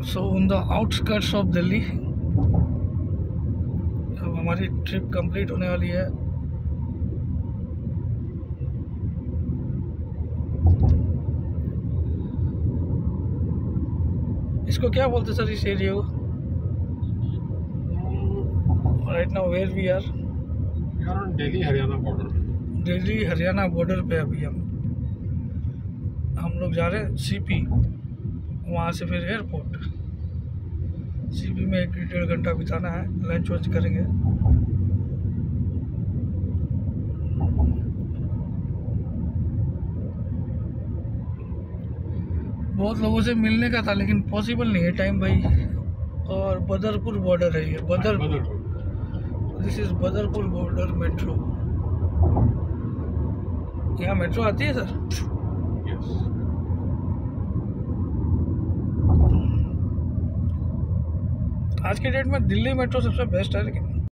So on the outskirts of Delhi. अब हमारी trip complete होने वाली है। इसको क्या बोलते सर इस एरिया को? Right now where we are on Delhi Haryana border. Delhi Haryana border पे अभी हम लोग जा रहे हैं सीपी, वहाँ से फिर एयरपोर्ट। सीपी में 1-1.5 घंटा बिताना है, लंच वंच करेंगे। बहुत लोगों से मिलने का था लेकिन पॉसिबल नहीं है टाइम भाई। और बदरपुर बॉर्डर है ये, this is Badarpur border metro. यहाँ मेट्रो आती है सर? यस। आज के डेट में दिल्ली मेट्रो सबसे बेस्ट है, लेकिन